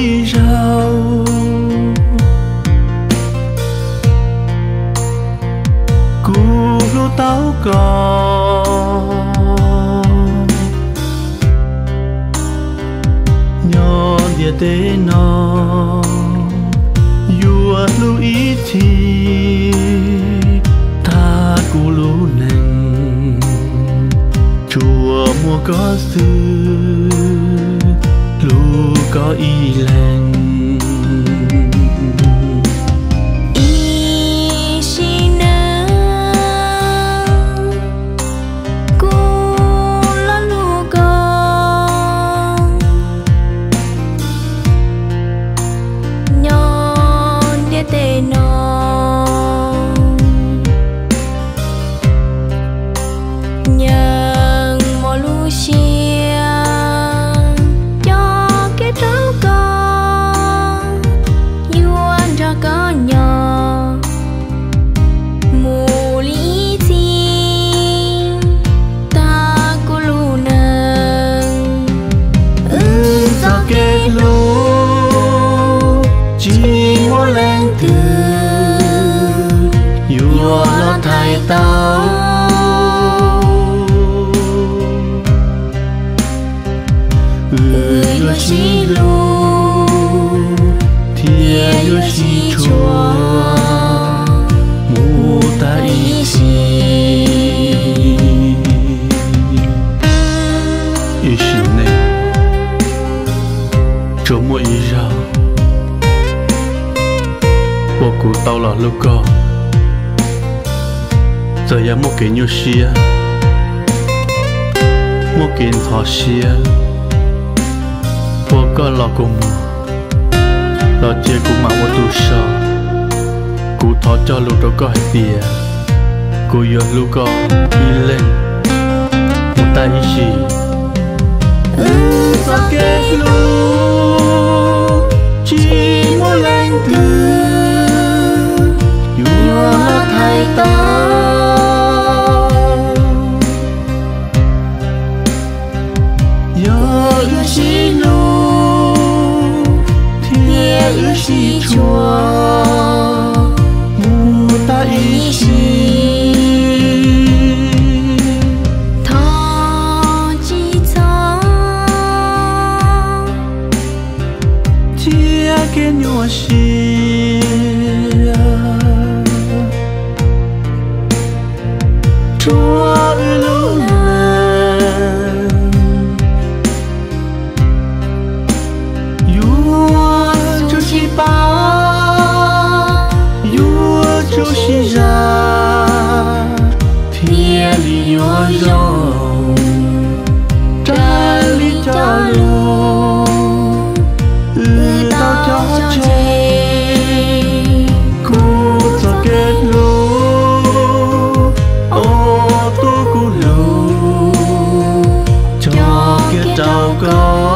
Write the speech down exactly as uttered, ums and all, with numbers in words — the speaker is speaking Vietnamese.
ý rau cú lô táo cò nhỏ địa tê nó vua lưu ý thì ta cú lú nành chùa mua có sư lu có y lành y si nơ cú lo lu có nhỏ địa tê nó nhờ mò lu xia cho cái trâu con yêu anh ra có nhỏ mù lý thiên ta cô lu nâng ừ sao kết lu chỉ muốn lên từ yêu lo thay tao yêu si lu thiên yêu si chua mu ta ý si ý si này chỗ mua ý rau bộ cụ tao là lúc co giờ ya mua cái nhiêu xia mua cái thọ xia bộ có lò cùng lò chia cùng máu tu sò cụ thọ cho lũ đó có hay bìa cụ giờ lũ có đi lên một tay gì ừ sao kết lũ chỉ muốn lên từ yêu thay tao yêu yêu si lu thiên yêu si chua mu ta ý si thọ chi cho chia cái nhua si chúa lu chỉ ra thiên lý nhỏ dòng trái lý cho lô ừ tao cho chê cú cho kết lô ô tô cú lô cho kết trao con